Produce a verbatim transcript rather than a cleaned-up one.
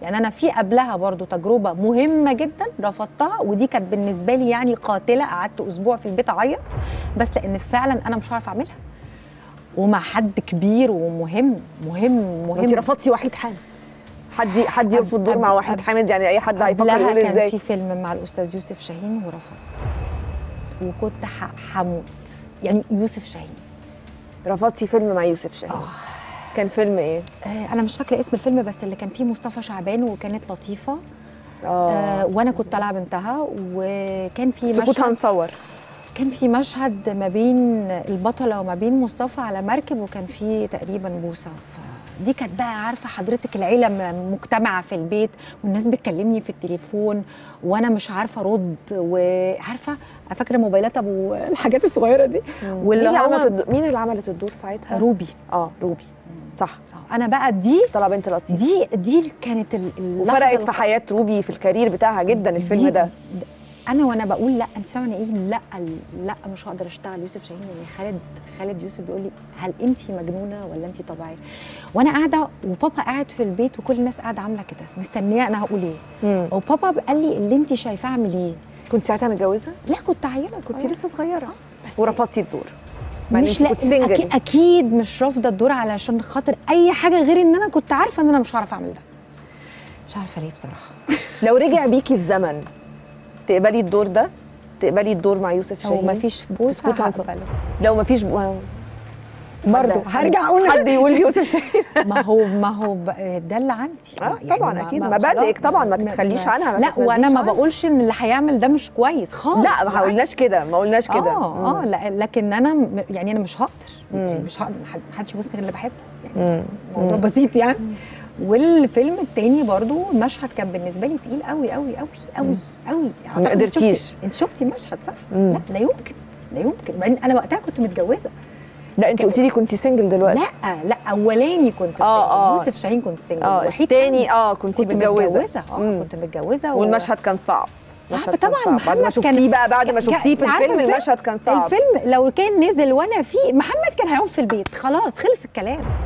يعني انا في قبلها برضو تجربه مهمه جدا رفضتها، ودي كانت بالنسبه لي يعني قاتله، قعدت اسبوع في البيت اعيط، بس لان فعلا انا مش هعرف اعملها ومع حد كبير ومهم مهم مهم. انت رفضتي وحيد حامد؟ حد حد يرفض دور مع وحيد حامد؟ يعني اي حد هيفكر يقول ازاي؟ كان في فيلم مع الاستاذ يوسف شاهين ورفضت، وكنت هموت. يعني يوسف شاهين رفضتي فيلم مع يوسف شاهين؟ آه. كان فيلم ايه؟ آه انا مش فاكره اسم الفيلم، بس اللي كان فيه مصطفى شعبان وكانت لطيفه. اه, آه وانا كنت طالعه بنتها، وكان في سكوت مشهد هنصور. كان في مشهد ما بين البطله وما بين مصطفى على مركب، وكان في تقريبا بوسه. دي كانت بقى عارفه حضرتك العيله مجتمعه في البيت، والناس بتكلمني في التليفون وانا مش عارفه ارد، وعارفه فاكره موبايلات ابو الحاجات الصغيره دي. واللي مين اللي عملت مين اللي عملت الدور ساعتها؟ روبي. اه روبي صح. انا بقى دي طلع بنت لطيفه، دي دي كانت وفرقت في حياه روبي في الكارير بتاعها جدا الفيلم ده. انا وانا بقول لا، انت سامعه ايه؟ لا لا مش هقدر اشتغل يوسف شاهين. يعني خالد خالد يوسف بيقول لي هل انت مجنونه ولا انت طبيعيه؟ وانا قاعده وبابا قاعد في البيت وكل الناس قاعده عامله كده مستنيه انا هقول ايه. وبابا قال لي اللي انت شايفاه اعمليه. كنت ساعتها متجوزه؟ لا كنت عيله صغيره، كنت لسه صغيره بس ورفضتي الدور. مش لا أكيد, اكيد مش رافضه الدور علشان خاطر اي حاجه غير ان انا كنت عارفه ان انا مش هعرف اعمل ده. مش عارفه ليه بصراحه. لو رجع بيكي الزمن تقبلي الدور ده؟ تقبلي الدور مع يوسف شاهين؟ لو مفيش بوسه هقبله. لو مفيش بو... برضه هرجع اقول حد يقول يوسف شاهين. ما هو ما هو ده اللي عندي. آه يعني طبعا اكيد مبادئك طبعا ما تتخليش عنها. لا وانا ما بقولش ان اللي هيعمل ده مش كويس خالص. لا ما قلناش كده، ما قلناش كده. اه اه لا لكن انا يعني انا مش هقدر، يعني مش هقدر ما حدش يبص غير اللي بحبه. يعني الموضوع بسيط يعني. والفيلم التاني برضو المشهد كان بالنسبه لي تقيل قوي قوي قوي قوي قوي. ما قدرتيش؟ انت شفتي المشهد صح؟ لا لا يمكن لا يمكن. بعدين انا وقتها كنت متجوزه. لا انت قلتي لي كنت سنجل دلوقتي. لا لا اولاني كنت اه سنجل، يوسف شاهين كنت سنجل. اه الثاني اه كنت متجوزه. اه كنت متجوزه. والمشهد كان صعب. صعب طبعا. بعد ما شفتيه بقى، بعد ما شفتيه في الفيلم المشهد كان صعب. الفيلم لو كان نزل وانا فيه محمد كان هيقعد في البيت خلاص، خلص الكلام.